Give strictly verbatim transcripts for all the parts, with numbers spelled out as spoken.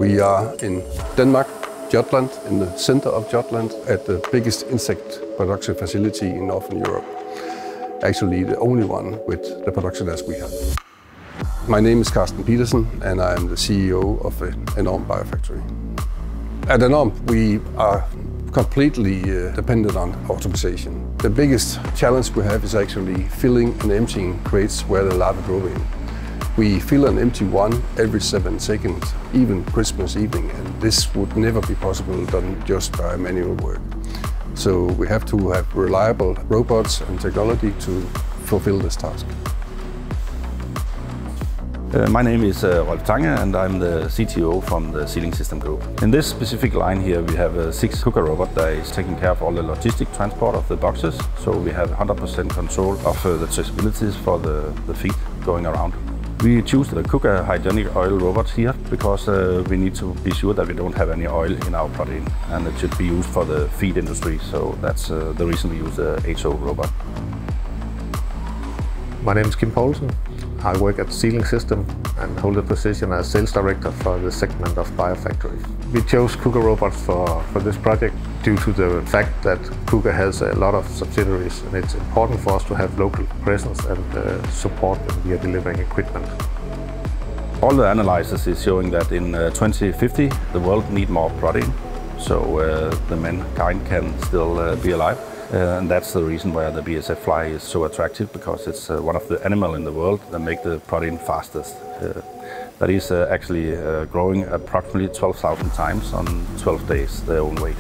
We are in Denmark, Jutland, in the center of Jutland, at the biggest insect production facility in Northern Europe. Actually, the only one with the production as we have. My name is Carsten Petersen, and I am the C E O of the ENORM Biofactory. At ENORM, we are completely uh, dependent on automation. The biggest challenge we have is actually filling and emptying crates where the larvae grow in. We fill and empty one every seven seconds, even Christmas evening, and this would never be possible done just by manual work. So we have to have reliable robots and technology to fulfill this task. Uh, my name is uh, Rolf Tange, and I'm the C T O from the Sealing System Group. In this specific line here, we have a six KUKA robot that is taking care of all the logistic transport of the boxes. So we have one hundred percent control of uh, the traceabilities for the, the feed going around. We choose the KUKA hygienic oil robots here because uh, we need to be sure that we don't have any oil in our protein, and it should be used for the feed industry. So that's uh, the reason we use the H O robot. My name is Kim Poulsen. I work at Sealing System and hold the position as Sales Director for the segment of Biofactory. We chose KUKA robots for, for this project due to the fact that KUKA has a lot of subsidiaries, and it's important for us to have local presence and uh, support when we are delivering equipment. All the analysis is showing that in uh, twenty fifty the world needs more protein, so uh, the mankind can still uh, be alive. Uh, and that's the reason why the B S F fly is so attractive, because it's uh, one of the animals in the world that make the protein fastest. Uh, that is uh, actually uh, growing approximately twelve thousand times on twelve days their own weight.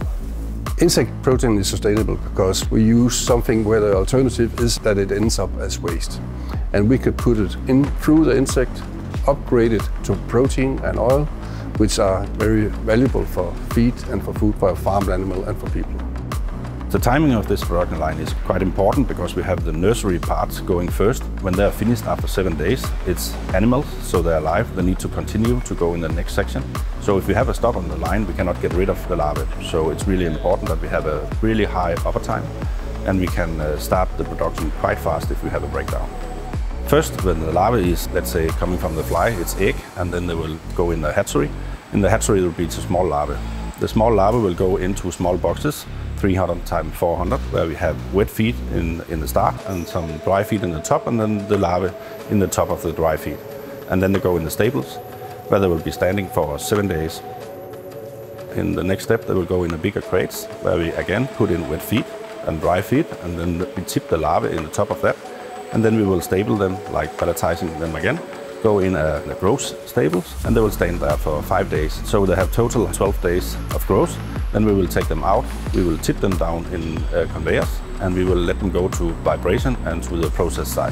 Insect protein is sustainable because we use something where the alternative is that it ends up as waste. And we could put it in through the insect, upgrade it to protein and oil, which are very valuable for feed and for food for farmed animal and for people. The timing of this production line is quite important because we have the nursery parts going first. When they're finished after seven days, it's animals, so they're alive. They need to continue to go in the next section. So if we have a stop on the line, we cannot get rid of the larvae. So it's really important that we have a really high uptime, and we can uh, start the production quite fast if we have a breakdown. First, when the larvae is, let's say, coming from the fly, it's egg, and then they will go in the hatchery. In the hatchery, there will be two small larvae. The small larvae will go into small boxes, three hundred times four hundred, where we have wet feed in, in the start and some dry feed in the top, and then the larvae in the top of the dry feed. And then they go in the stables, where they will be standing for seven days. In the next step, they will go in the bigger crates, where we again put in wet feed and dry feed, and then we tip the larvae in the top of that. And then we will stable them, like palletizing them again, go in uh, the growth stables, and they will stand there for five days. So they have total twelve days of growth. Then we will take them out, we will tip them down in uh, conveyors, and we will let them go to vibration and to the process site.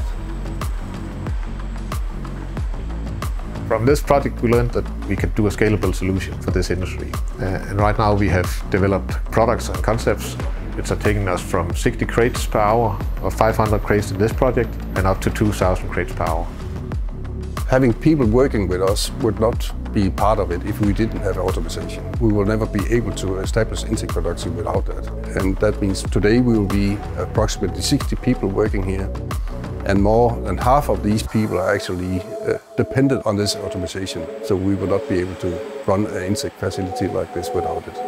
From this project, we learned that we could do a scalable solution for this industry. Uh, and right now we have developed products and concepts which are taking us from sixty crates per hour, or five hundred crates in this project, and up to two thousand crates per hour. Having people working with us would not be part of it if we didn't have automation. We will never be able to establish insect production without that. And that means today we will be approximately sixty people working here, and more than half of these people are actually uh, dependent on this automation. So we will not be able to run an insect facility like this without it.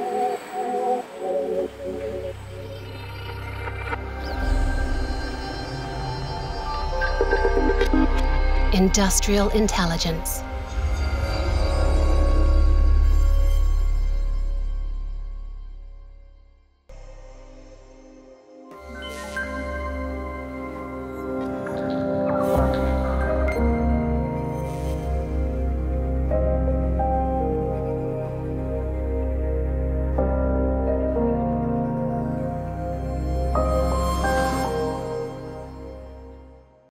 Industrial intelligence.